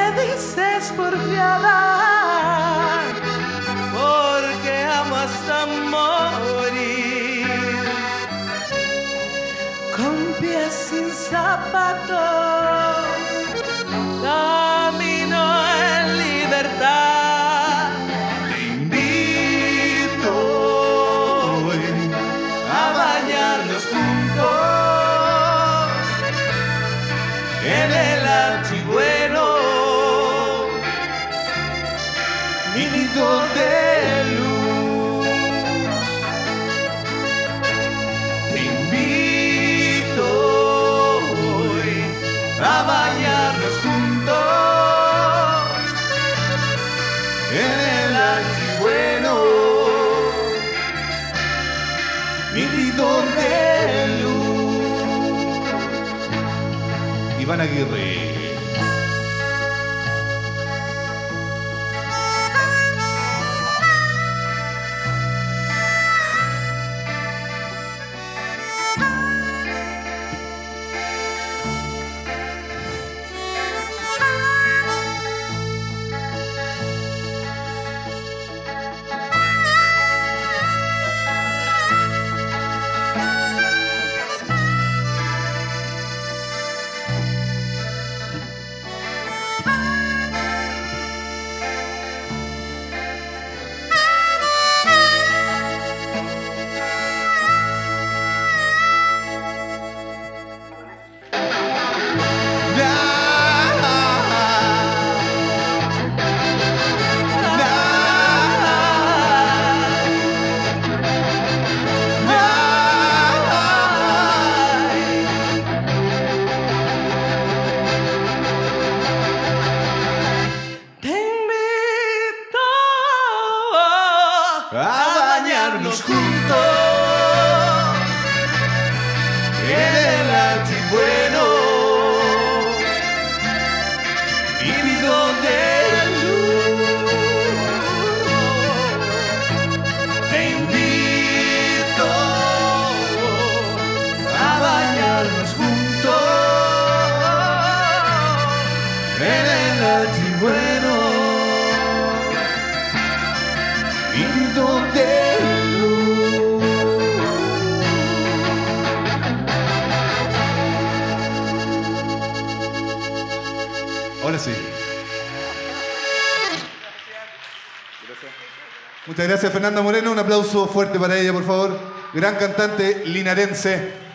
dices porfiada, porque amo hasta morir, con pies sin zapatos, camino en libertad. Te invito hoy a bañarnos juntos en el antibueno, nido de luz. Te invito hoy a bañarnos juntos en el antibueno, nido de luz. Iván Aguirre. A bañarnos juntos en el antibueno, nido de luz. Te invito a bañarnos juntos en el antibueno, nido de luz. Ahora sí. Muchas gracias, Fernanda Moreno. Un aplauso fuerte para ella, por favor. Gran cantante linarense.